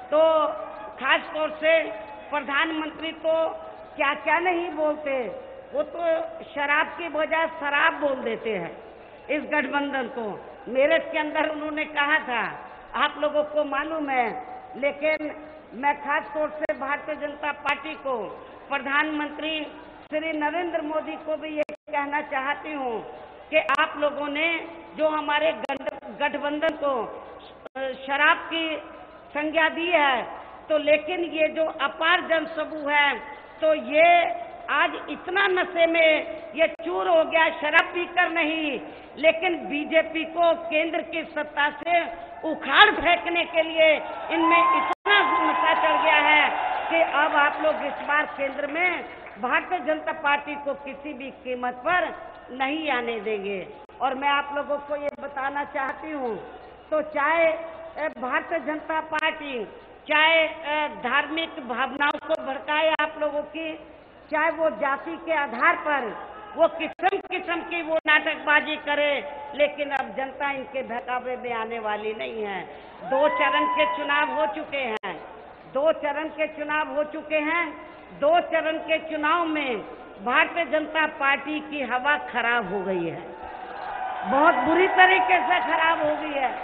तो खास तौर से प्रधानमंत्री तो क्या क्या नहीं बोलते, वो तो शराब की बजाय शराब बोल देते हैं इस गठबंधन को। मेरठ के अंदर उन्होंने कहा था, आप लोगों को मालूम है, लेकिन मैं खास तौर से भारतीय जनता पार्टी को, प्रधानमंत्री श्री नरेंद्र मोदी को भी ये कहना चाहती हूँ कि आप लोगों ने जो हमारे गठबंधन को शराब की संज्ञा दी है, तो लेकिन ये जो अपार जनसमूह है, तो ये आज इतना नशे में ये चूर हो गया, शराब पीकर नहीं, लेकिन बीजेपी को केंद्र की सत्ता से उखाड़ फेंकने के लिए इनमें इतना नशा चढ़ गया है कि अब आप लोग इस बार केंद्र में भारतीय जनता पार्टी को किसी भी कीमत पर नहीं आने देंगे। और मैं आप लोगों को ये बताना चाहती हूँ, तो चाहे भारतीय जनता पार्टी चाहे धार्मिक भावनाओं को भड़काए आप लोगों की, चाहे वो जाति के आधार पर वो किस्म किस्म की वो नाटकबाजी करे, लेकिन अब जनता इनके बहकावे में आने वाली नहीं है। 2 चरण के चुनाव हो चुके हैं, 2 चरण के चुनाव हो चुके हैं। 2 चरण के चुनाव में भारतीय जनता पार्टी की हवा खराब हो गई है, बहुत बुरी तरीके से खराब हो गई है।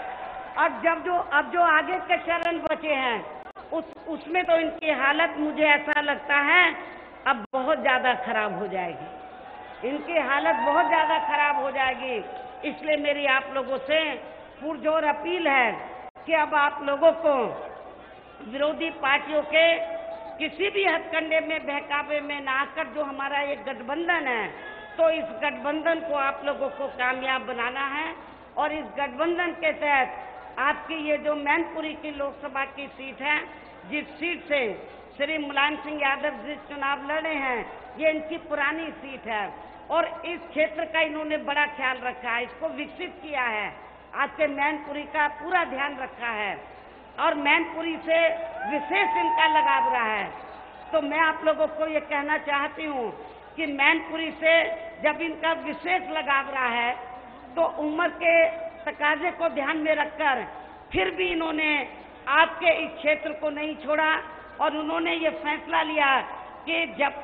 अब जो आगे के चरण बचे हैं उसमें तो इनकी हालत, मुझे ऐसा लगता है, अब बहुत ज्यादा खराब हो जाएगी, इनकी हालत बहुत ज्यादा खराब हो जाएगी। इसलिए मेरी आप लोगों से पुरजोर अपील है कि अब आप लोगों को विरोधी पार्टियों के किसी भी हथकंडे में बहकावे में ना आकर, जो हमारा एक गठबंधन है, तो इस गठबंधन को आप लोगों को कामयाब बनाना है। और इस गठबंधन के तहत आपकी ये जो मैनपुरी की लोकसभा की सीट है, जिस सीट से श्री मुलायम सिंह यादव जी चुनाव लड़े हैं, ये इनकी पुरानी सीट है और इस क्षेत्र का इन्होंने बड़ा ख्याल रखा है, इसको विकसित किया है, आपके मैनपुरी का पूरा ध्यान रखा है और मैनपुरी से विशेष इनका लगाव रहा है। तो मैं आप लोगों को ये कहना चाहती हूँ कि मैनपुरी से जब इनका विशेष लगाव रहा है, तो उम्र के तकाजे को ध्यान में रखकर फिर भी इन्होंने आपके इस क्षेत्र को नहीं छोड़ा और उन्होंने ये फैसला लिया कि जब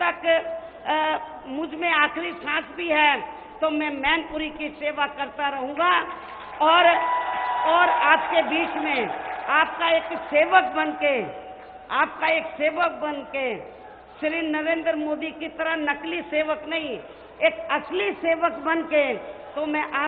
तक मुझ में आखिरी सांस भी है, तो मैं मैनपुरी की सेवा करता रहूंगा और आपके बीच में आपका एक सेवक बनके श्री नरेंद्र मोदी की तरह नकली सेवक नहीं, एक असली सेवक बनके, तो मैं